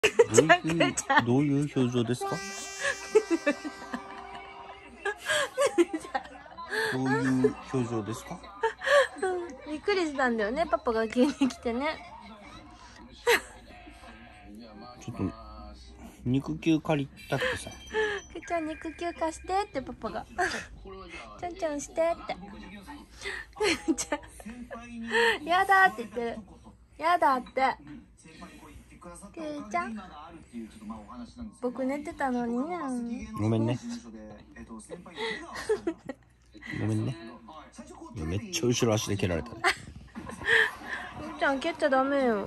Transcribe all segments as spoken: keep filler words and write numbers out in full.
どういうどういう表情ですか？どういう表情ですか？ びっくりしたんだよね、パパが急に来てね。 ちょっと肉球借りたくてさ。 くーちゃん肉球貸してってパパが。ちょんちょんしてって。くーちゃんやだって言ってる。やだって。くーちゃん。僕寝てたのにね。 ごめんね。ごめんね。いやめっちゃ後ろ足で蹴られたね。 くーちゃん蹴っちゃダメよ。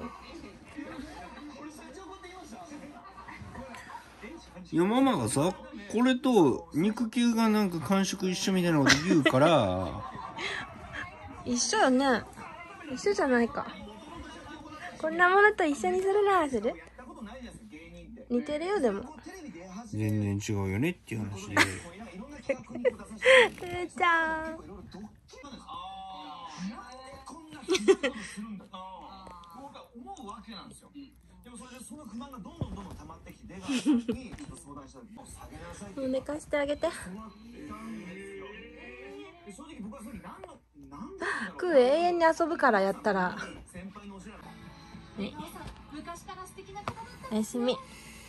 いやママがさ、これと肉球がなんか感触一緒みたいなこと言うから一緒よね。一緒じゃないか。こんなものと一緒にするならする？似てるよでも。 全然違うよねっていう話で。 くーちゃん。もう寝かしてあげて。くー永遠に遊ぶからやったら。ね、おやすみ。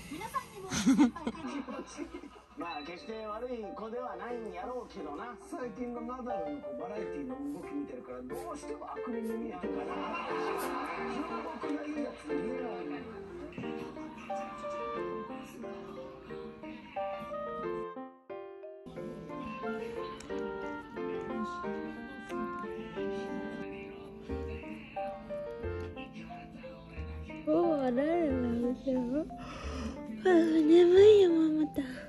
まあ決して悪い子ではないんやろうけどな。最近のナダルのバラエティの動き見てるからどうしても悪人に見えてるから僕がいいやつ言えないね。 おお、誰なんでしょう。あ、眠いよママた。